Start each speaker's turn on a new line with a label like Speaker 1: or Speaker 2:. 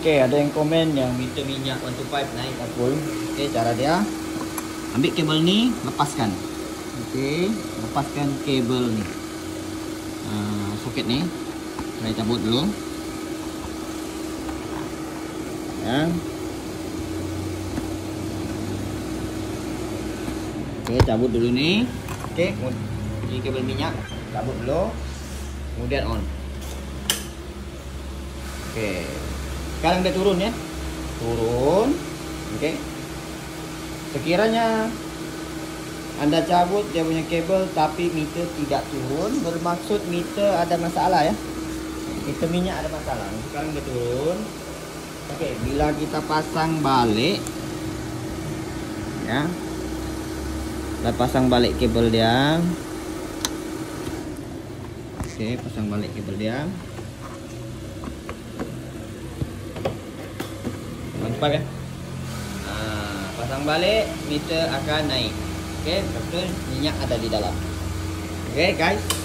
Speaker 1: Oke, ada yang komen yang meter minyak 125 naik kapul. Oke, cara dia ambil kabel ni, lepaskan. Oke, lepaskan kabel ni. Soket ni saya cabut dulu. Ya. Oke, cabut dulu ni. Oke, ini kabel minyak, cabut dulu. Kemudian on. Oke. Sekarang dia turun ya. Turun. Oke. Sekiranya Anda cabut dia punya kabel tapi meter tidak turun, bermaksud meter ada masalah ya. Meter minyak ada masalah. Sekarang dia turun. Oke, bila kita pasang balik ya. Kita pasang balik kabel dia. Oke, pasang balik kabel dia. Mantap ya. Pasang balik, meter akan naik. Oke, betul minyak ada di dalam. Oke guys.